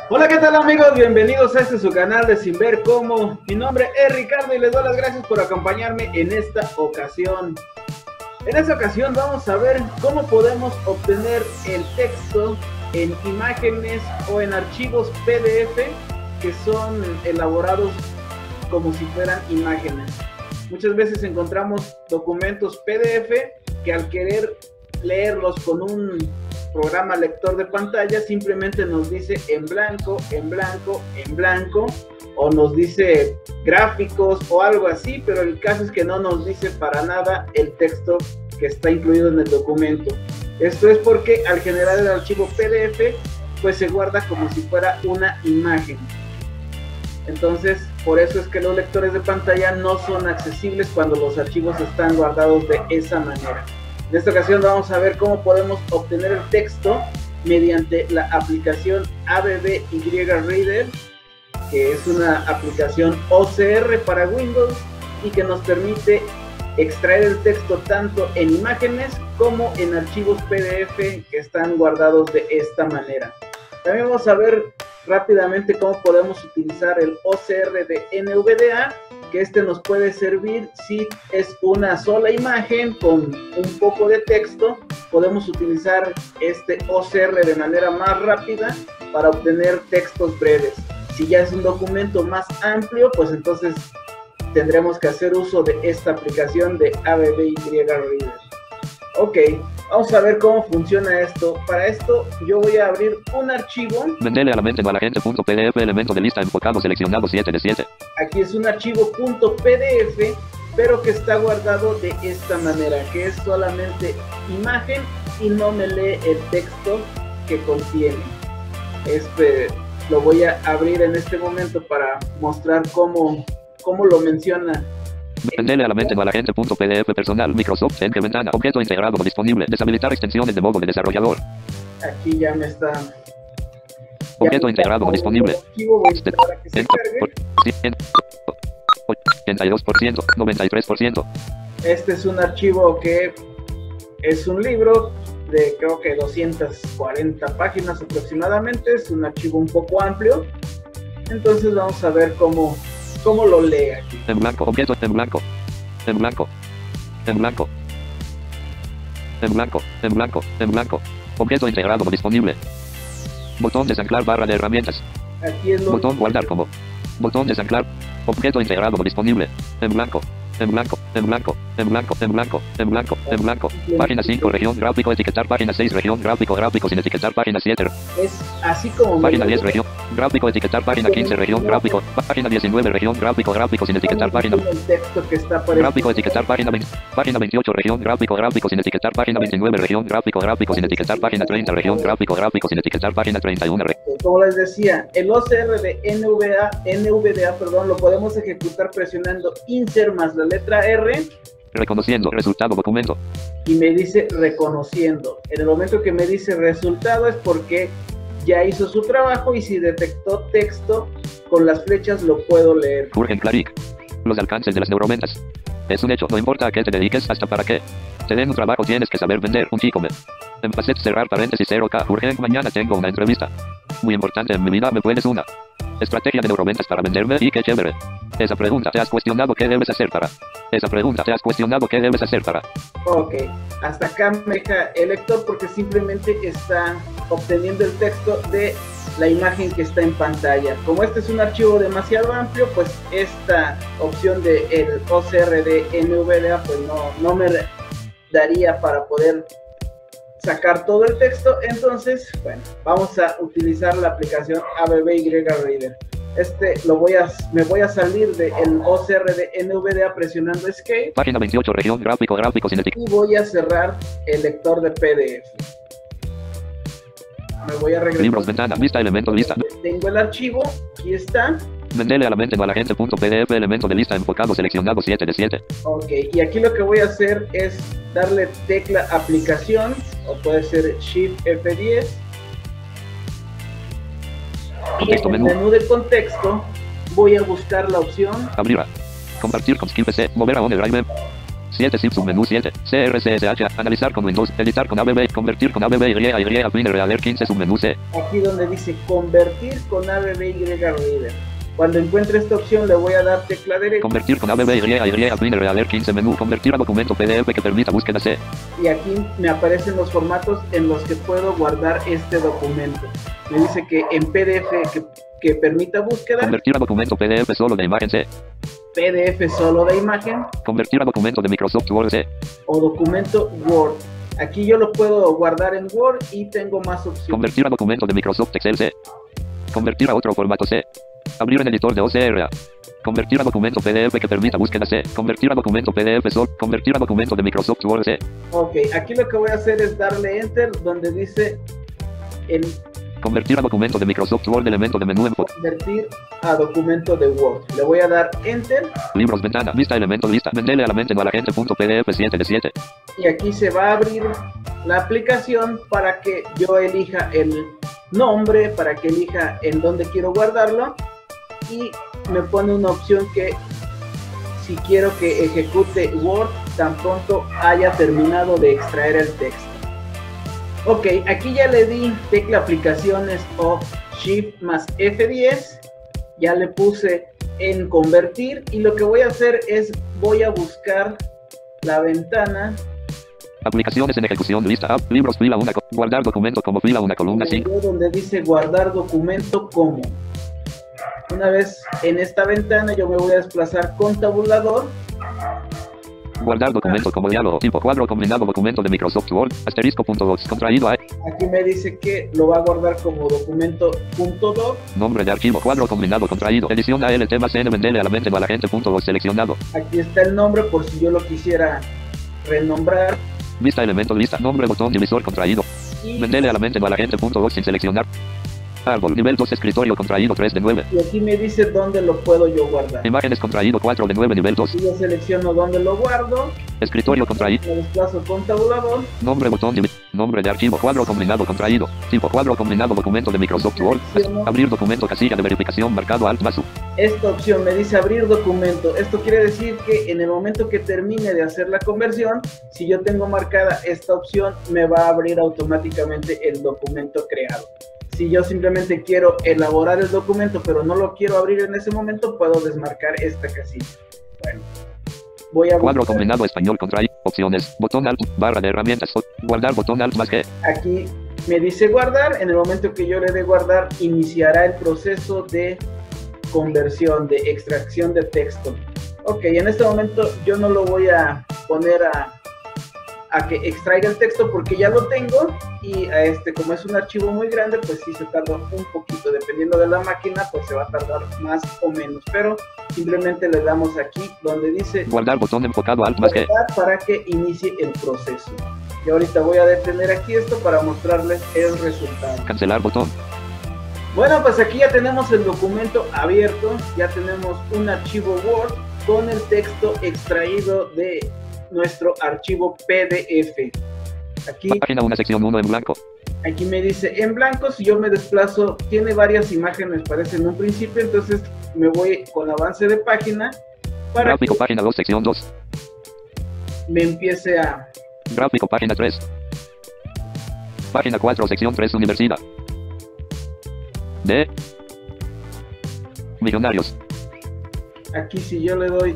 Hola, ¿qué tal amigos? Bienvenidos a su canal de Sin Ver Cómo. Mi nombre es Ricardo y les doy las gracias por acompañarme en esta ocasión. En esta ocasión vamos a ver cómo podemos obtener el texto en imágenes o en archivos PDF que son elaborados como si fueran imágenes. Muchas veces encontramos documentos PDF que al querer leerlos con un programa lector de pantalla simplemente nos dice en blanco, en blanco, en blanco, o nos dice gráficos o algo así, pero el caso es que no nos dice para nada el texto que está incluido en el documento. Esto es porque al generar el archivo PDF pues se guarda como si fuera una imagen. Entonces por eso es que los lectores de pantalla no son accesibles cuando los archivos están guardados de esa manera. En esta ocasión vamos a ver cómo podemos obtener el texto mediante la aplicación ABBY Reader, que es una aplicación OCR para Windows y que nos permite extraer el texto tanto en imágenes como en archivos PDF que están guardados de esta manera. También vamos a ver rápidamente cómo podemos utilizar el OCR de NVDA, que nos puede servir si es una sola imagen con un poco de texto. Podemos utilizar este OCR de manera más rápida para obtener textos breves. Si ya es un documento más amplio, pues entonces tendremos que hacer uso de esta aplicación de ABBY Reader. Ok, vamos a ver cómo funciona esto. Para esto yo voy a abrir un archivo. Vendele a la mente malagente.pdf, elemento de lista enfocado seleccionado 7 de 7. Aquí es un archivo .pdf, pero que está guardado de esta manera, que es solamente imagen y no me lee el texto que contiene. Lo voy a abrir en este momento para mostrar cómo lo menciona. Vendele a la mente malagente.pdf personal Microsoft en que ventana objeto integrado disponible, deshabilitar extensiones de modo de desarrollador. Aquí ya me está. Objeto integrado disponible. Para que se cargue. 82%, 93%. Este es un archivo que es un libro de creo que 240 páginas aproximadamente. Es un archivo un poco amplio. Entonces vamos a ver cómo lo lee aquí. En blanco, objeto en blanco. En blanco. En blanco. En blanco, en blanco, en blanco. Objeto integrado disponible. Botón desanclar barra de herramientas. Aquí es botón guardar como. Botón desanclar. Objeto integrado disponible. En blanco. En blanco, en blanco, en blanco, en blanco, en blanco, en blanco. Página 5, región gráfico, etiquetar. Página 6, región gráfico, gráfico sin etiquetar. Página 7. Es así como. Página 10, región gráfico, etiquetar. Página 15, región gráfico. Página 19, región gráfico, gráfico sin etiquetar. Página. El texto que está gráfico, etiquetar. Página 20. Página 28, región gráfico, gráfico sin etiquetar. Página 29, región gráfico, gráfico sin etiquetar. Página 30, región gráfico, gráfico sin etiquetar. Página 31. Como les decía, el OCR de NVDA, lo podemos ejecutar presionando Insert más la letra R. Reconociendo resultado documento. Y me dice reconociendo. En el momento que me dice resultado es porque ya hizo su trabajo y si detectó texto con las flechas lo puedo leer. Jürgen Klarik. Los alcances de las neuroventas. Es un hecho, no importa a qué te dediques, hasta para qué te den un trabajo tienes que saber vender. Un chico me. En facet cerrar paréntesis 0K. Jürgen, mañana tengo una entrevista muy importante en mi vida, ¿me puedes una estrategia de neuroventas para venderme? Y qué chévere. Esa pregunta, ¿te has cuestionado qué debes hacer para? Esa pregunta, ¿te has cuestionado qué debes hacer para? Ok, hasta acá me deja el lector porque simplemente está obteniendo el texto de la imagen que está en pantalla. Como este es un archivo demasiado amplio, pues esta opción de el OCR de NVDA pues no me daría para poder sacar todo el texto. Entonces, bueno, vamos a utilizar la aplicación ABBY Reader. Me voy a salir del OCR de NVDA presionando Escape. Página 28, región gráfico, gráfico sin etiquetar. Y voy a cerrar el lector de PDF. Me voy a regresar. Libros, ventana, vista, elemento, lista. Tengo el archivo, aquí está. Vendele a la mente malagente.pdf, elemento de lista enfocado seleccionado 7 de 7. Ok, y aquí lo que voy a hacer es darle tecla aplicación, o puede ser Shift F10. Y en el menú de contexto voy a buscar la opción abrir, compartir con Skill PC, mover a OneDrive, 7 zip submenú 7. CRCSH. Analizar con Windows. Editar con ABB. Convertir con ABB Y. Winner Reader 15 submenú C. Aquí donde dice convertir con ABB Y Reader. Cuando encuentre esta opción le voy a dar tecla derecha. Convertir con ABB Y. Winner Reader 15 menú. Convertir a documento PDF que permita búsqueda C. Y aquí me aparecen los formatos en los que puedo guardar este documento. Me dice que en PDF que permita búsqueda. Convertir a documento PDF solo de imagen C. PDF solo de imagen. Convertir a documento de Microsoft Word C. O documento Word. Aquí yo lo puedo guardar en Word y tengo más opciones. Convertir a documento de Microsoft Excel C. Convertir a otro formato C. Abrir en editor de OCR. Convertir a documento PDF que permita búsqueda C. Convertir a documento PDF solo. Convertir a documento de Microsoft Word C. Ok, aquí lo que voy a hacer es darle Enter donde dice en convertir a documento de Microsoft Word elemento de menú en convertir a documento de Word. Le voy a dar Enter. Libros, ventana, lista, elemento, lista. Vendele a la mente no a la gente.pdf 7 de 7. Y aquí se va a abrir la aplicación para que yo elija el nombre, para que elija en dónde quiero guardarlo. Y me pone una opción que si quiero que ejecute Word tan pronto haya terminado de extraer el texto. Ok, aquí ya le di tecla aplicaciones o Shift más F10. Ya le puse en convertir y lo que voy a hacer es voy a buscar la ventana. Aplicaciones en ejecución, lista, app, libros, fila 1, guardar documento como fila 1, columna 5. Donde dice guardar documento como. Una vez en esta ventana yo me voy a desplazar con tabulador. Guardar documento como diálogo, tipo cuadro combinado documento de Microsoft Word, asterisco.docs, contraído a... Aquí me dice que lo va a guardar como documento.doc. Nombre de archivo, cuadro combinado contraído, edición ALT más N, vendele a la mente no a la gente.doc seleccionado. Aquí está el nombre por si yo lo quisiera renombrar. Vista elemento, lista, nombre, botón, divisor contraído. Vendele a la mente no a la gente.doc sin seleccionar. Árbol, nivel 2, escritorio contraído 3 de 9. Y aquí me dice dónde lo puedo yo guardar. Imágenes contraído 4 de 9, nivel 2. Y yo selecciono dónde lo guardo. Escritorio contraído. Me desplazo con tabulador. Nombre, botón, nombre de archivo, cuadro combinado contraído. Tipo cuadro combinado documento de Microsoft Word. Abrir documento, casilla de verificación marcado Alt más U. Esta opción me dice abrir documento. Esto quiere decir que en el momento que termine de hacer la conversión, si yo tengo marcada esta opción, me va a abrir automáticamente el documento creado. Si yo simplemente quiero elaborar el documento, pero no lo quiero abrir en ese momento, puedo desmarcar esta casilla. Bueno, voy a cuadro combinado español contraído. Opciones. Botón Alt, barra de herramientas. Guardar, botón Alt más G. Aquí me dice guardar. En el momento que yo le dé guardar, iniciará el proceso de conversión, de extracción de texto. Ok, en este momento yo no lo voy a poner a que extraiga el texto porque ya lo tengo y como es un archivo muy grande pues sí se tarda un poquito, dependiendo de la máquina pues se va a tardar más o menos, pero simplemente le damos aquí donde dice guardar, botón enfocado Alt más G para que inicie el proceso. Y ahorita voy a detener aquí esto para mostrarles el resultado. Cancelar, botón. Bueno, pues aquí ya tenemos el documento abierto, ya tenemos un archivo Word con el texto extraído de nuestro archivo PDF. Aquí, página 1, sección 1 en blanco. Aquí me dice en blanco. Si yo me desplazo, tiene varias imágenes, parece en un principio, entonces me voy con avance de página para gráfico, página 2, sección 2. Me empiece a... Gráfico, página 3. Página 4, sección 3, universidad. De millonarios. Aquí si yo le doy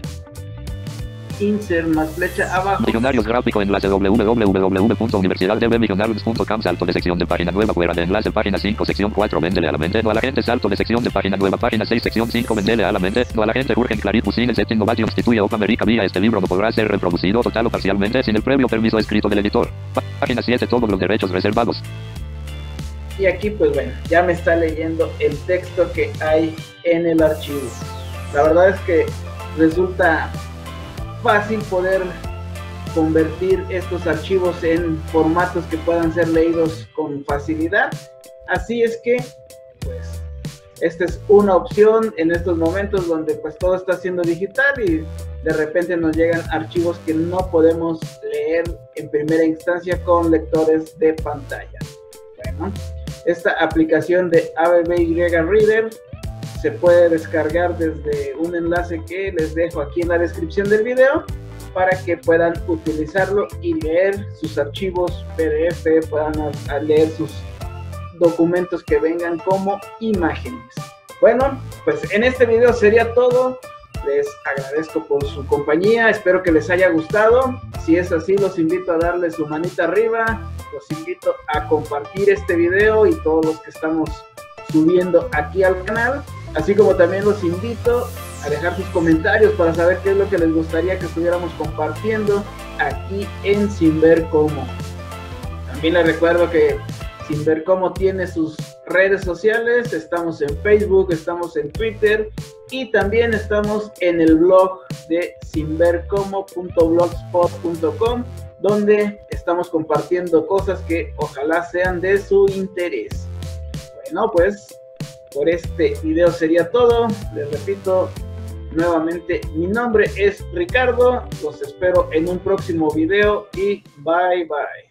insert más flecha abajo. Millonarios, gráfico, enlace www.universidaddbmillonarios.com, salto de sección de página nueva, fuera de enlace, página 5, sección 4, vendele a la mente, no a la gente, salto de sección de página nueva, página 6, sección 5, vendele a la mente, no a la gente, Jürgen Clarit Busin, el set innovation instituye Opa America vía este libro no podrá ser reproducido total o parcialmente sin el previo permiso escrito del editor. Página 7, todos los derechos reservados. Y aquí pues bueno, ya me está leyendo el texto que hay en el archivo. La verdad es que resulta fácil poder convertir estos archivos en formatos que puedan ser leídos con facilidad. Así es que pues esta es una opción en estos momentos donde pues todo está siendo digital y de repente nos llegan archivos que no podemos leer en primera instancia con lectores de pantalla. Bueno, esta aplicación de ABB Y Reader se puede descargar desde un enlace que les dejo aquí en la descripción del video para que puedan utilizarlo y leer sus archivos PDF, puedan leer sus documentos que vengan como imágenes. Bueno, pues en este video sería todo. Les agradezco por su compañía, espero que les haya gustado. Si es así, los invito a darle su manita arriba, los invito a compartir este video y todos los que estamos subiendo aquí al canal, así como también los invito a dejar sus comentarios para saber qué es lo que les gustaría que estuviéramos compartiendo aquí en Sin Ver Cómo. También les recuerdo que Sin Ver Cómo tiene sus redes sociales, estamos en Facebook, estamos en Twitter y también estamos en el blog de sinvercomo.blogspot.com, donde estamos compartiendo cosas que ojalá sean de su interés. Bueno, pues por este video sería todo. Les repito nuevamente, mi nombre es Ricardo, los espero en un próximo video y bye bye.